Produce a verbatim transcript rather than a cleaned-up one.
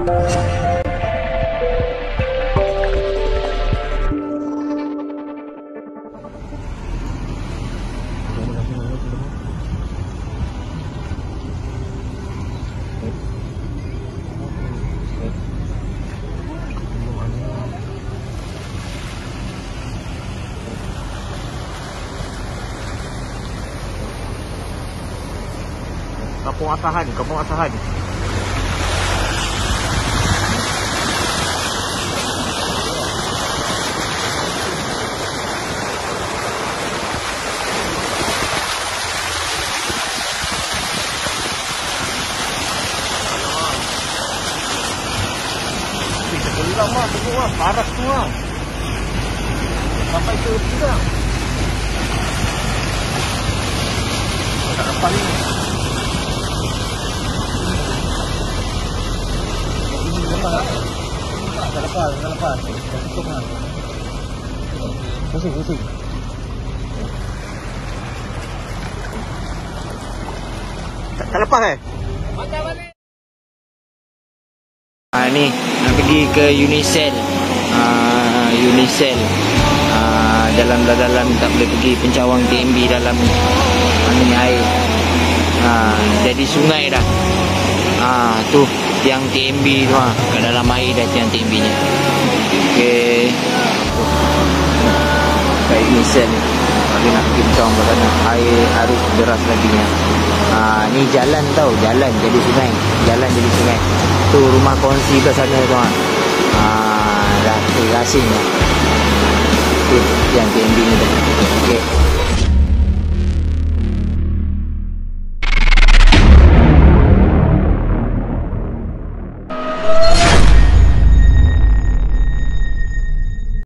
Kampung Asahan, Kampung Asahan. Tergelam lah, tengok lah, paras tu lah. Sampai ke tidak. Tak lepas ni. Tak lepas, tak lepas. Tak tutup lah. Pusing, pusing. Tak, tak lepas eh? Macam mana? Ah, ni nak pergi ke Unicel. Ah, Unicel. Ah, dalam dalam tak boleh pergi pencawang T M B dalam ni air. Ah, jadi sungai dah. Ah, tu tiang T M B tu ah, kat dalam air dah tiang T M B nya. Okey. Kat Unicel ni. Lagi nak pergi pencawang ke sana. Air arus deras lagi nya. Ah, ni jalan tau, jalan jadi sungai. Jalan jadi sungai. Tu rumah kongsi ke sana tu ah. Ah, dah asing dah. Tu yang T M B ni tu. Okey.